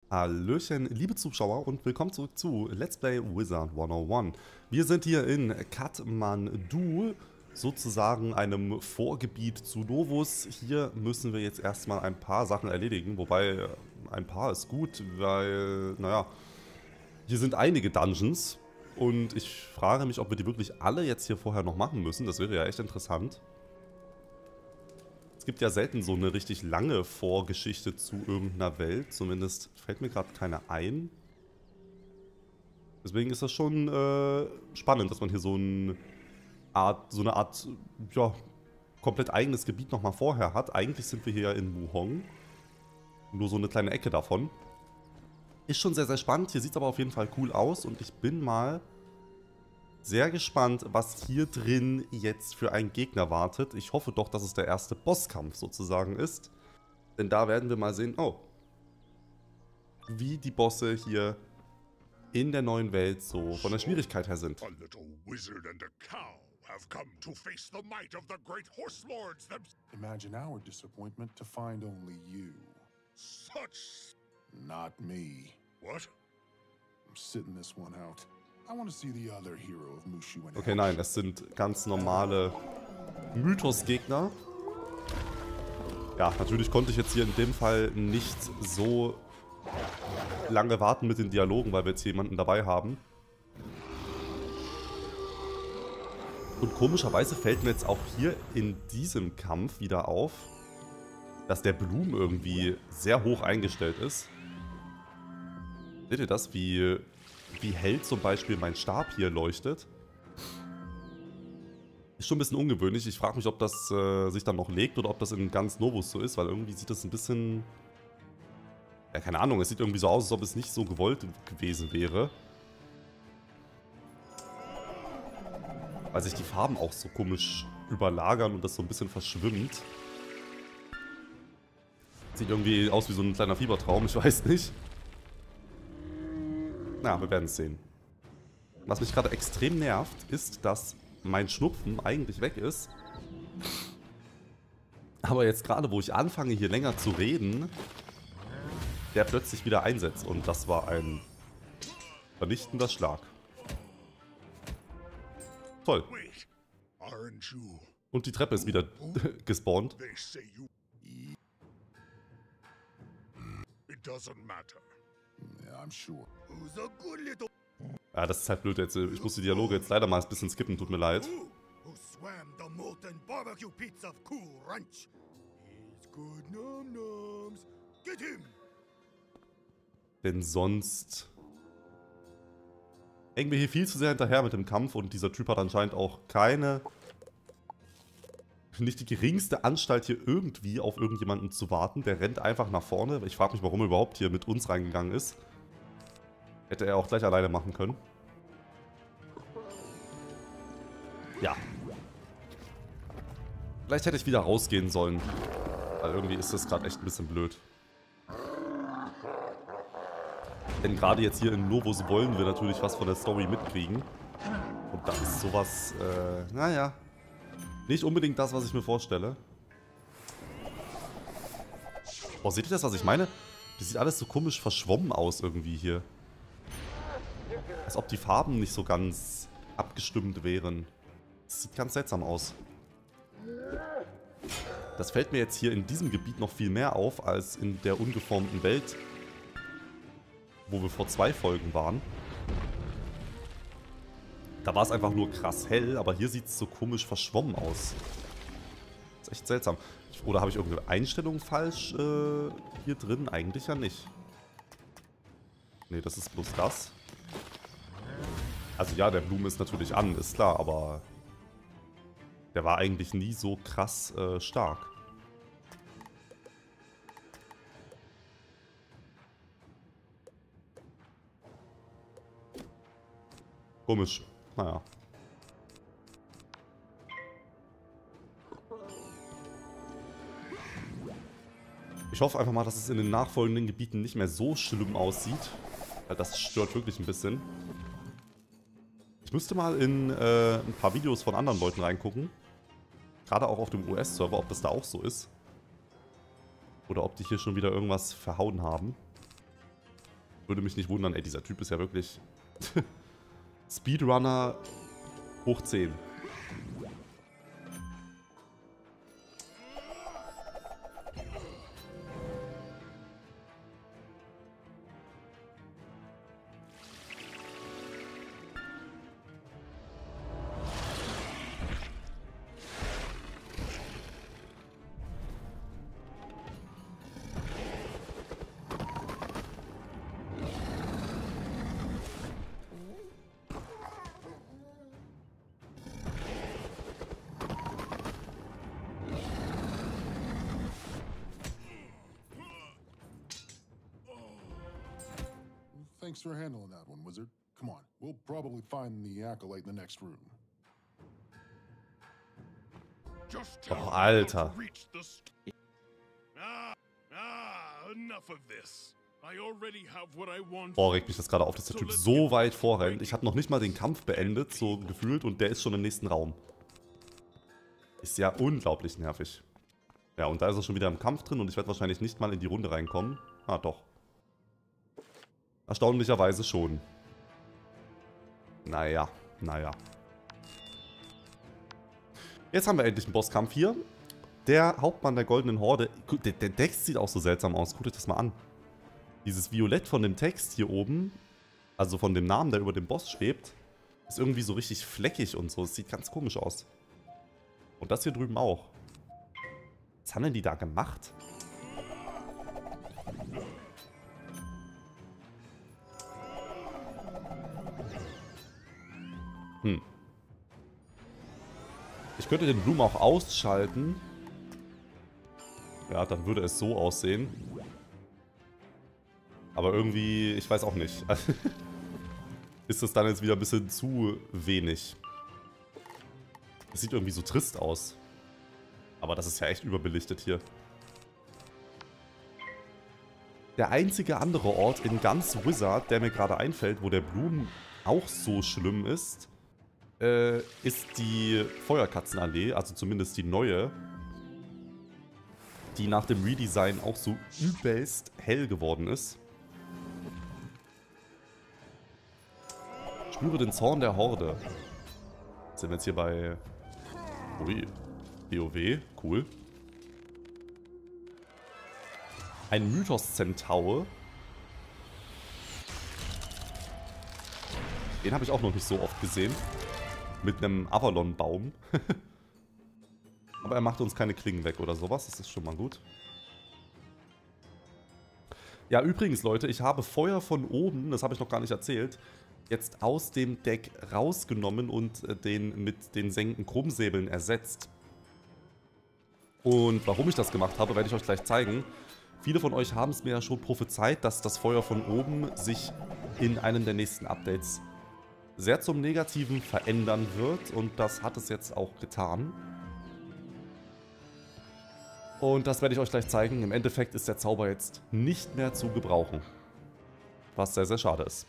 Hallöchen, liebe Zuschauer und willkommen zurück zu Let's Play Wizard 101. Wir sind hier in Kathmandu, sozusagen einem Vorgebiet zu Novus. Hier müssen wir jetzt erstmal ein paar Sachen erledigen, wobei ein paar ist gut, weil, naja, hier sind einige Dungeons und ich frage mich, ob wir die wirklich alle jetzt hier vorher noch machen müssen. Das wäre ja echt interessant. Es gibt ja selten so eine richtig lange Vorgeschichte zu irgendeiner Welt. Zumindest fällt mir gerade keine ein. Deswegen ist das schon spannend, dass man hier so eine Art, ja, komplett eigenes Gebiet nochmal vorher hat. Eigentlich sind wir hier ja in Wuhong. Nur so eine kleine Ecke davon. Ist schon sehr, sehr spannend. Hier sieht es aber auf jeden Fall cool aus. Und ich bin mal sehr gespannt, was hier drin jetzt für einen Gegner wartet. Ich hoffe doch, dass es der erste Bosskampf sozusagen ist. Denn da werden wir mal sehen, oh, wie die Bosse hier in der neuen Welt so von der Schwierigkeit her sind. A little wizard and a cow have come to face the might of the great horse lords themselves. Imagine our disappointment to find only you. Such... Not me. What? I'm sitting this one out. I want to see the other hero of Mushu in Okay, nein, das sind ganz normale Mythos-Gegner. Ja, natürlich konnte ich jetzt hier in dem Fall nicht so lange warten mit den Dialogen, weil wir jetzt jemanden dabei haben. Und komischerweise fällt mir jetzt auch hier in diesem Kampf wieder auf, dass der Bloom irgendwie sehr hoch eingestellt ist. Seht ihr das, wie hell zum Beispiel mein Stab hier leuchtet? Ist schon ein bisschen ungewöhnlich. Ich frage mich, ob das sich dann noch legt oder ob das in ganz Novus so ist, weil irgendwie sieht das ein bisschen... Ja, keine Ahnung, es sieht irgendwie so aus, als ob es nicht so gewollt gewesen wäre. Weil sich die Farben auch so komisch überlagern und das so ein bisschen verschwimmt. Sieht irgendwie aus wie so ein kleiner Fiebertraum, ich weiß nicht. Na, wir werden es sehen. Was mich gerade extrem nervt, ist, dass mein Schnupfen eigentlich weg ist. Aber jetzt gerade, wo ich anfange, hier länger zu reden, der plötzlich wieder einsetzt. Und das war ein vernichtender Schlag. Toll. Wait, aren't you? Und die Treppe ist wieder gespawnt. They say you... It doesn't matter. Yeah, I'm sure. Who's a good little... Ja, das ist halt blöd jetzt. Ich muss die Dialoge jetzt leider mal ein bisschen skippen, tut mir leid. Who swam the molten barbecue pits of Cool Ranch? He's good num-nums. Get him! Denn sonst hängen wir hier viel zu sehr hinterher mit dem Kampf und dieser Typ hat anscheinend auch nicht die geringste Anstalt hier irgendwie auf irgendjemanden zu warten. Der rennt einfach nach vorne. Ich frage mich, warum er überhaupt hier mit uns reingegangen ist. Hätte er auch gleich alleine machen können. Ja. Vielleicht hätte ich wieder rausgehen sollen. Weil irgendwie ist das gerade echt ein bisschen blöd. Denn gerade jetzt hier in Novus wollen wir natürlich was von der Story mitkriegen. Und da ist sowas, naja, nicht unbedingt das, was ich mir vorstelle. Oh, seht ihr das, was ich meine? Das sieht alles so komisch verschwommen aus irgendwie hier. Als ob die Farben nicht so ganz abgestimmt wären. Das sieht ganz seltsam aus. Das fällt mir jetzt hier in diesem Gebiet noch viel mehr auf, als in der ungeformten Welt, wo wir vor 2 Folgen waren. Da war es einfach nur krass hell, aber hier sieht es so komisch verschwommen aus. Das ist echt seltsam. Oder habe ich irgendeine Einstellung falsch hier drin? Eigentlich ja nicht. Nee, das ist bloß das. Also ja, der Bloom ist natürlich an, ist klar, aber der war eigentlich nie so krass stark. Komisch. Naja. Ich hoffe einfach mal, dass es in den nachfolgenden Gebieten nicht mehr so schlimm aussieht. Weil das stört wirklich ein bisschen. Ich müsste mal in ein paar Videos von anderen Leuten reingucken. Gerade auch auf dem US-Server, ob das da auch so ist. Oder ob die hier schon wieder irgendwas verhauen haben. Würde mich nicht wundern. Ey, dieser Typ ist ja wirklich Speedrunner hoch 10. Thanks for handling that one, Wizard. Come on, we'll probably find the Acolyte in the next room. Just tell Oh, me how to Alter. reach the enough of this. I already have what I want. Boah, regt mich das gerade auf, dass der Typ so weit vorrennt. Ich habe noch nicht mal den Kampf beendet, so gefühlt, und der ist schon im nächsten Raum. Ist ja unglaublich nervig. Ja, und da ist er schon wieder im Kampf drin und ich werde wahrscheinlich nicht mal in die Runde reinkommen. Ah, doch. Erstaunlicherweise schon. Naja, naja. Jetzt haben wir endlich einen Bosskampf hier. Der Hauptmann der Goldenen Horde. Der Text sieht auch so seltsam aus. Guckt euch das mal an. Dieses Violett von dem Text hier oben, also von dem Namen, der über dem Boss schwebt, ist irgendwie so richtig fleckig und so. Es sieht ganz komisch aus. Und das hier drüben auch. Was haben denn die da gemacht? Ich könnte den Blumen auch ausschalten. Ja, dann würde es so aussehen. Aber irgendwie, ich weiß auch nicht. Ist das dann jetzt wieder ein bisschen zu wenig. Das sieht irgendwie so trist aus. Aber das ist ja echt überbelichtet hier. Der einzige andere Ort in ganz Wizard, der mir gerade einfällt, wo der Blumen auch so schlimm ist die Feuerkatzenallee, also zumindest die neue, die nach dem Redesign auch so übelst hell geworden ist. Spüre den Zorn der Horde. Sind wir jetzt hier bei... Ui, WoW, cool. Ein Mythos-Zentaur. Den habe ich auch noch nicht so oft gesehen. Mit einem Avalon-Baum. Aber er macht uns keine Klingen weg oder sowas. Das ist schon mal gut. Ja, übrigens, Leute, ich habe Feuer von oben, das habe ich noch gar nicht erzählt, jetzt aus dem Deck rausgenommen und den mit den Senken-Krummsäbeln ersetzt. Und warum ich das gemacht habe, werde ich euch gleich zeigen. Viele von euch haben es mir ja schon prophezeit, dass das Feuer von oben sich in einem der nächsten Updates sehr zum Negativen verändern wird. Und das hat es jetzt auch getan. Und das werde ich euch gleich zeigen. Im Endeffekt ist der Zauber jetzt nicht mehr zu gebrauchen. Was sehr, sehr schade ist.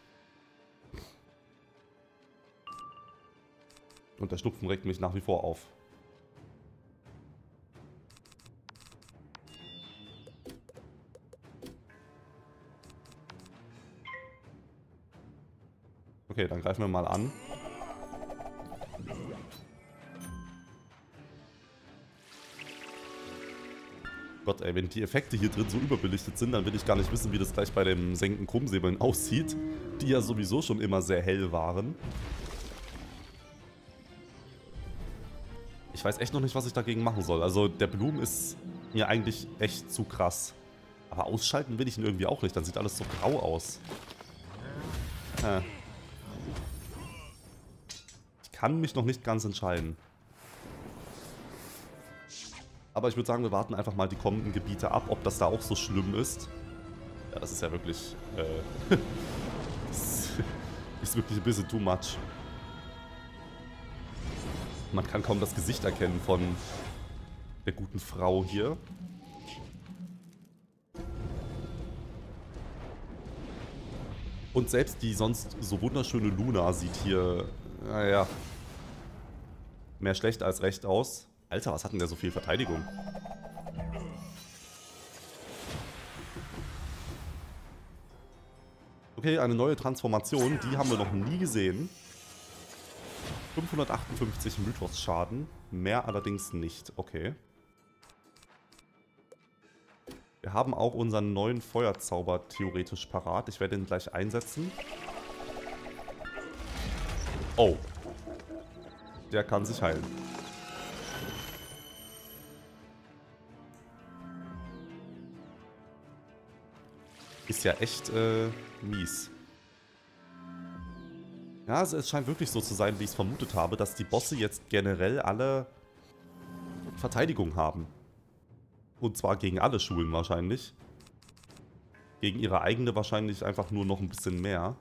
Und der Schnupfen regt mich nach wie vor auf. Okay, dann greifen wir mal an. Gott, ey, wenn die Effekte hier drin so überbelichtet sind, dann will ich gar nicht wissen, wie das gleich bei dem Senken-Krummsäbeln aussieht, die ja sowieso schon immer sehr hell waren. Ich weiß echt noch nicht, was ich dagegen machen soll. Also der Blumen ist mir eigentlich echt zu krass. Aber ausschalten will ich ihn irgendwie auch nicht, dann sieht alles so grau aus. Ich kann mich noch nicht ganz entscheiden. Aber ich würde sagen, wir warten einfach mal die kommenden Gebiete ab, ob das da auch so schlimm ist. Ja, das ist ja wirklich... das ist wirklich ein bisschen too much. Man kann kaum das Gesicht erkennen von der guten Frau hier. Und selbst die sonst so wunderschöne Luna sieht hier, naja, mehr schlecht als recht aus. Alter, was hat denn der so viel Verteidigung? Okay, eine neue Transformation, die haben wir noch nie gesehen. 558 Mythos-Schaden, mehr allerdings nicht. Okay. Wir haben auch unseren neuen Feuerzauber theoretisch parat. Ich werde ihn gleich einsetzen. Oh. Der kann sich heilen. Ist ja echt mies. Ja, also es scheint wirklich so zu sein, wie ich es vermutet habe, dass die Bosse jetzt generell alle Verteidigung haben. Und zwar gegen alle Schulen wahrscheinlich. Gegen ihre eigene wahrscheinlich einfach nur noch ein bisschen mehr.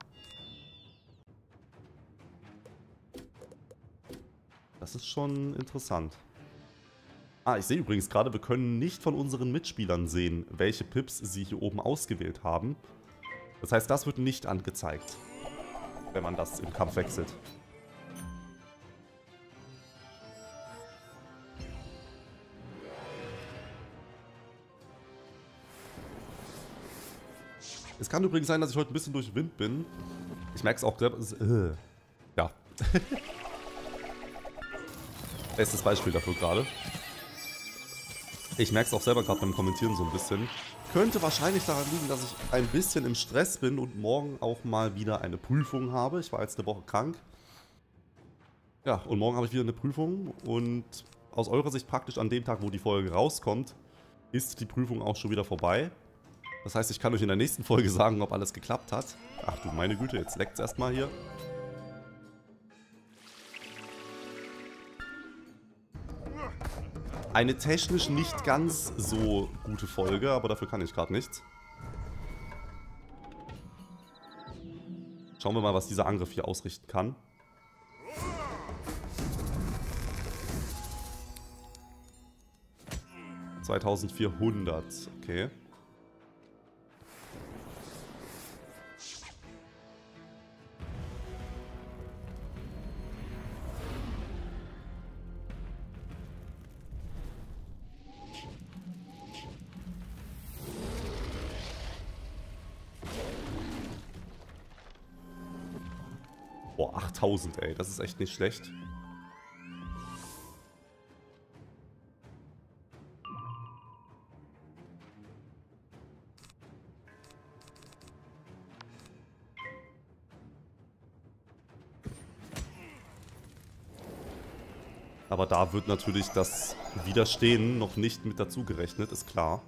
Das ist schon interessant. Ah, ich sehe übrigens gerade, wir können nicht von unseren Mitspielern sehen, welche Pips sie hier oben ausgewählt haben. Das heißt, das wird nicht angezeigt, wenn man das im Kampf wechselt. Es kann übrigens sein, dass ich heute ein bisschen durch Wind bin. Ich merke es auch gerade. Ja. Bestes Beispiel dafür gerade. Ich merke es auch selber gerade beim Kommentieren so ein bisschen. Könnte wahrscheinlich daran liegen, dass ich ein bisschen im Stress bin und morgen auch mal wieder eine Prüfung habe. Ich war jetzt eine Woche krank. Ja, und morgen habe ich wieder eine Prüfung. Und aus eurer Sicht praktisch an dem Tag, wo die Folge rauskommt, ist die Prüfung auch schon wieder vorbei. Das heißt, ich kann euch in der nächsten Folge sagen, ob alles geklappt hat. Ach du meine Güte, jetzt leckt es erstmal hier. Eine technisch nicht ganz so gute Folge, aber dafür kann ich gerade nichts. Schauen wir mal, was dieser Angriff hier ausrichten kann. $2400, okay. Boah, 8000, ey, das ist echt nicht schlecht. Aber da wird natürlich das Widerstehen noch nicht mit dazu gerechnet, ist klar.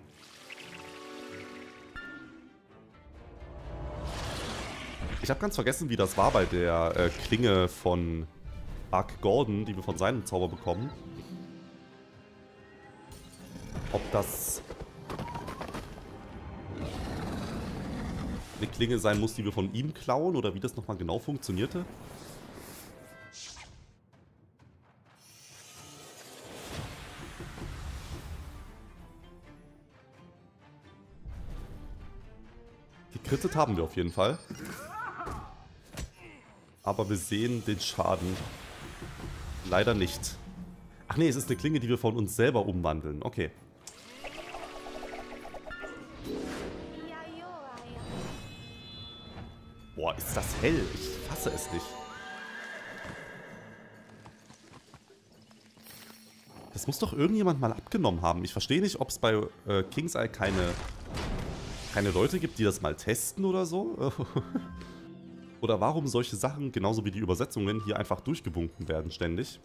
Ich habe ganz vergessen, wie das war bei der Klinge von Ark Gordon, die wir von seinem Zauber bekommen. Ob das eine Klinge sein muss, die wir von ihm klauen, oder wie das nochmal genau funktionierte. Gekrittet haben wir auf jeden Fall. Aber wir sehen den Schaden leider nicht. Ach nee, es ist eine Klinge, die wir von uns selber umwandeln. Okay. Boah, ist das hell. Ich fasse es nicht. Das muss doch irgendjemand mal abgenommen haben. Ich verstehe nicht, ob es bei King's Eye keine Leute gibt, die das mal testen oder so. Oder warum solche Sachen, genauso wie die Übersetzungen, hier einfach durchgewunken werden ständig.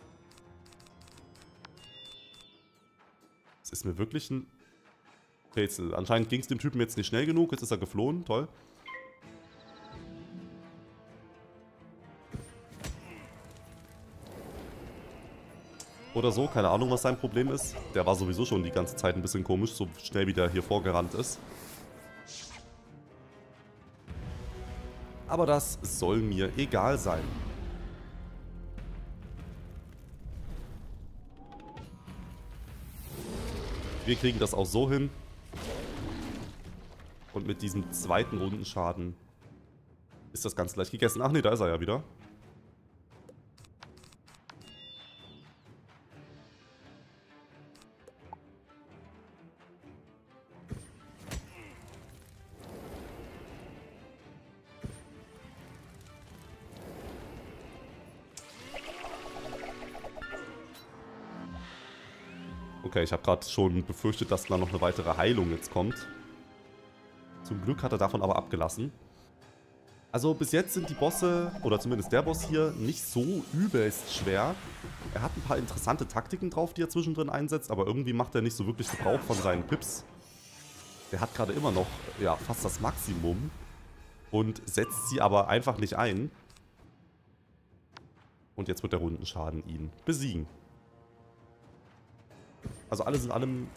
Das ist mir wirklich ein Rätsel. Anscheinend ging es dem Typen jetzt nicht schnell genug, jetzt ist er geflohen, toll. Oder so, keine Ahnung, was sein Problem ist. Der war sowieso schon die ganze Zeit ein bisschen komisch, so schnell wie der hier vorgerannt ist. Aber das soll mir egal sein. Wir kriegen das auch so hin. Und mit diesem zweiten Rundenschaden ist das ganz leicht gegessen. Ach nee, da ist er ja wieder. Okay, ich habe gerade schon befürchtet, dass da noch eine weitere Heilung jetzt kommt. Zum Glück hat er davon aber abgelassen. Also bis jetzt sind die Bosse, oder zumindest der Boss hier, nicht so übelst schwer. Er hat ein paar interessante Taktiken drauf, die er zwischendrin einsetzt, aber irgendwie macht er nicht so wirklich Gebrauch von seinen Pips. Der hat gerade immer noch, ja, fast das Maximum und setzt sie aber einfach nicht ein. Und jetzt wird der Rundenschaden ihn besiegen. Also alles in allem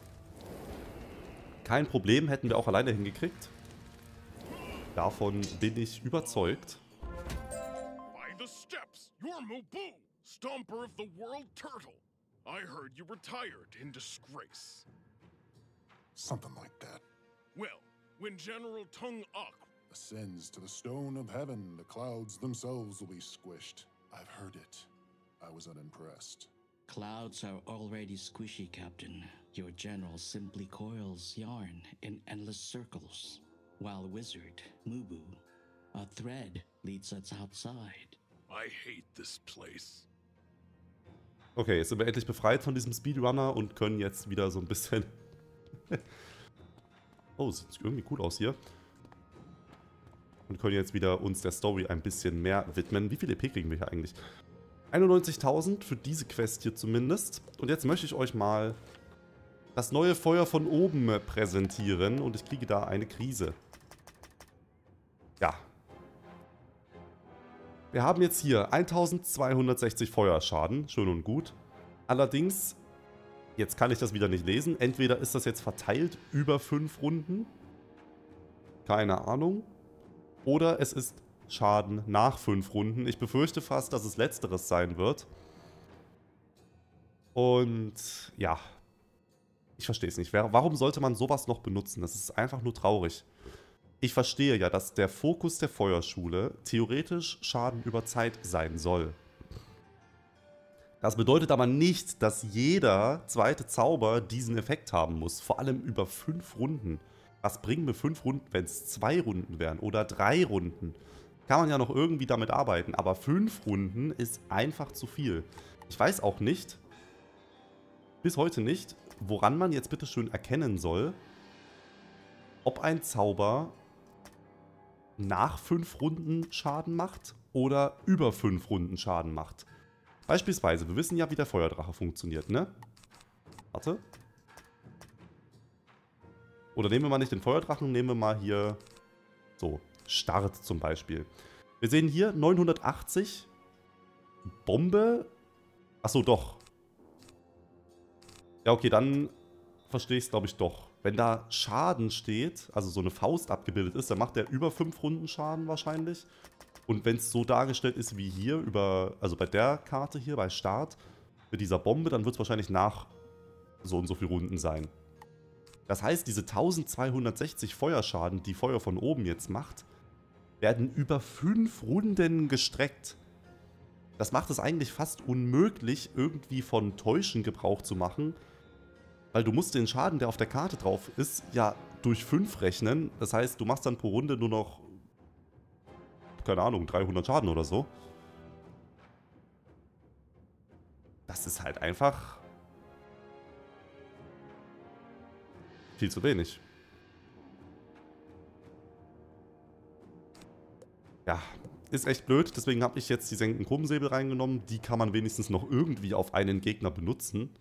kein Problem, hätten wir auch alleine hingekriegt. Davon bin ich überzeugt. By the steps, you're Mubu, stomper of the world turtle. I heard you retired in disgrace. Something like that. Well, when General Tung Ak Ascends to the stone of heaven, the clouds themselves will be squished. I've heard it. I was unimpressed. Clouds are already squishy, Captain. Your general simply coils yarn in endless circles, while wizard, Mubu, a thread leads us outside. I hate this place. Okay, jetzt sind wir endlich befreit von diesem Speedrunner und können jetzt wieder so ein bisschen... Oh, sieht irgendwie cool aus hier. Und können jetzt wieder uns der Story ein bisschen mehr widmen. Wie viel EP kriegen wir hier eigentlich? 91.000 für diese Quest hier zumindest. Und jetzt möchte ich euch mal das neue Feuer von oben präsentieren. Und ich kriege da eine Krise. Ja. Wir haben jetzt hier 1260 Feuerschaden. Schön und gut. Allerdings, jetzt kann ich das wieder nicht lesen. Entweder ist das jetzt verteilt über 5 Runden. Keine Ahnung. Oder es ist Schaden nach 5 Runden. Ich befürchte fast, dass es letzteres sein wird. Und ja, ich verstehe es nicht. Warum sollte man sowas noch benutzen? Das ist einfach nur traurig. Ich verstehe ja, dass der Fokus der Feuerschule theoretisch Schaden über Zeit sein soll. Das bedeutet aber nicht, dass jeder zweite Zauber diesen Effekt haben muss. Vor allem über 5 Runden. Was bringen mir 5 Runden, wenn es 2 Runden wären oder 3 Runden? Kann man ja noch irgendwie damit arbeiten, aber 5 Runden ist einfach zu viel. Ich weiß auch nicht, bis heute nicht, woran man jetzt bitte schön erkennen soll, ob ein Zauber nach 5 Runden Schaden macht oder über 5 Runden Schaden macht. Beispielsweise, wir wissen ja, wie der Feuerdrache funktioniert, ne? Warte. Oder nehmen wir mal nicht den Feuerdrachen, nehmen wir mal hier so, Start zum Beispiel. Wir sehen hier 980 Bombe. Achso, doch. Ja, okay, dann verstehe ich es, glaube ich, doch. Wenn da Schaden steht, also so eine Faust abgebildet ist, dann macht der über 5 Runden Schaden wahrscheinlich. Und wenn es so dargestellt ist wie hier, also bei der Karte hier, bei Start, mit dieser Bombe, dann wird es wahrscheinlich nach so und so viel Runden sein. Das heißt, diese 1260 Feuerschaden, die Feuer von oben jetzt macht, werden über 5 Runden gestreckt. Das macht es eigentlich fast unmöglich, irgendwie von Täuschen Gebrauch zu machen, weil du musst den Schaden, der auf der Karte drauf ist, ja durch 5 rechnen. Das heißt, du machst dann pro Runde nur noch, keine Ahnung, 300 Schaden oder so. Das ist halt einfach viel zu wenig. Ja, ist echt blöd. Deswegen habe ich jetzt die Senken-Krummsäbel reingenommen. Die kann man wenigstens noch irgendwie auf einen Gegner benutzen.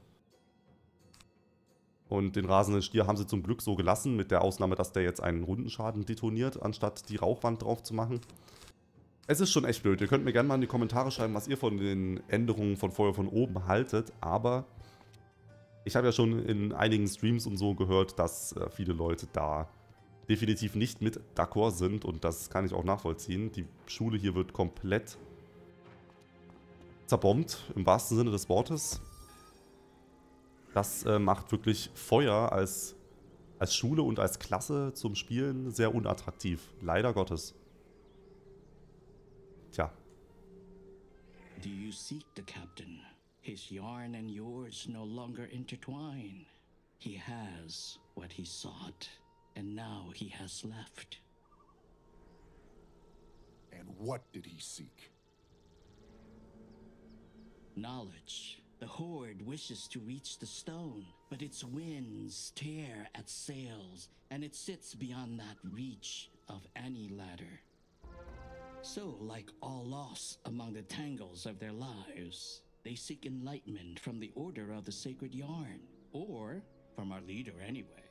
Und den rasenden Stier haben sie zum Glück so gelassen, mit der Ausnahme, dass der jetzt einen Rundenschaden detoniert, anstatt die Rauchwand drauf zu machen. Es ist schon echt blöd. Ihr könnt mir gerne mal in die Kommentare schreiben, was ihr von den Änderungen von Feuer von oben haltet. Aber ich habe ja schon in einigen Streams und so gehört, dass viele Leute da definitiv nicht mit d'accord sind. Und das kann ich auch nachvollziehen. Die Schule hier wird komplett zerbombt, im wahrsten Sinne des Wortes. Das macht wirklich Feuer als Schule und als Klasse zum Spielen sehr unattraktiv. Leider Gottes. Tja. Do you seek the captain? His yarn and yours no longer intertwine. He has what he sought, and now he has left. And what did he seek? Knowledge, The Horde wishes to reach the stone, but its winds tear at sails, and it sits beyond that reach of any ladder. So, like all lost among the tangles of their lives, they seek enlightenment from the Order of the Sacred Yarn, or from our leader anyway.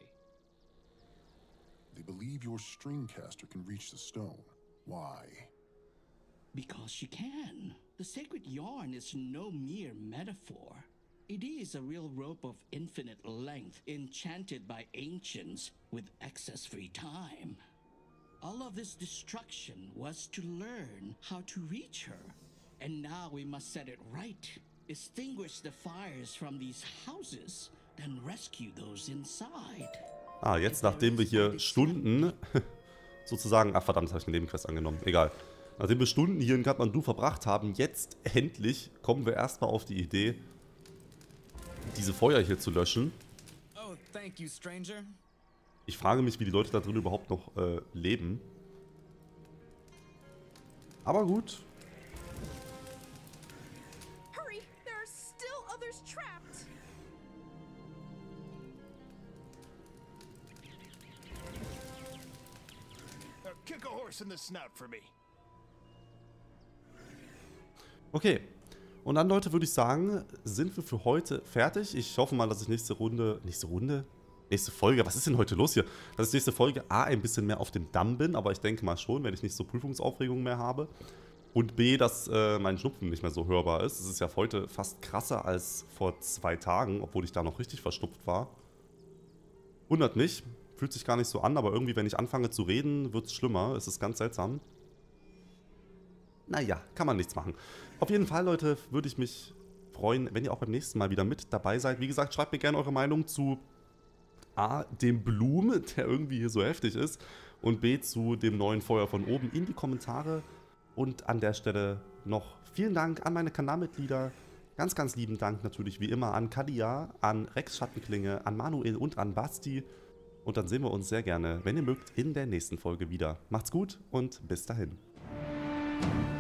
They believe your Stringcaster can reach the stone. Why? Because she can. The Sacred Yarn is no mere metaphor. It is a real rope of infinite length, enchanted by ancients with excess free time. All of this destruction was to learn how to reach her. And now we must set it right. Extinguish the fires from these houses, then rescue those inside. Ah, jetzt nachdem wir hier Stunden sozusagen... Ach verdammt, habe ich eine Nebenquest angenommen. Egal. Nachdem wir Stunden hier in Kathmandu verbracht haben, jetzt endlich kommen wir erstmal auf die Idee, diese Feuer hier zu löschen. Oh, thank you, stranger. Ich frage mich, wie die Leute da drin überhaupt noch leben. Aber gut. Hurry! There are still others trapped! Kick a horse in the snout for me. Okay. Und dann, Leute, würde ich sagen, sind wir für heute fertig. Ich hoffe mal, dass ich nächste Folge, was ist denn heute los hier? Dass ich nächste Folge A, ein bisschen mehr auf dem Damm bin, aber ich denke mal schon, wenn ich nicht so Prüfungsaufregung mehr habe. Und B, dass mein Schnupfen nicht mehr so hörbar ist. Es ist ja heute fast krasser als vor 2 Tagen, obwohl ich da noch richtig verschnupft war. Wundert mich, fühlt sich gar nicht so an, aber irgendwie, wenn ich anfange zu reden, wird es schlimmer. Es ist ganz seltsam. Naja, kann man nichts machen. Auf jeden Fall, Leute, würde ich mich freuen, wenn ihr auch beim nächsten Mal wieder mit dabei seid. Wie gesagt, schreibt mir gerne eure Meinung zu A, dem Blumen, der irgendwie hier so heftig ist, und B, zu dem neuen Feuer von oben in die Kommentare. Und an der Stelle noch vielen Dank an meine Kanalmitglieder. Ganz, ganz lieben Dank natürlich wie immer an Kadia, an Rex Schattenklinge, an Manuel und an Basti. Und dann sehen wir uns sehr gerne, wenn ihr mögt, in der nächsten Folge wieder. Macht's gut und bis dahin.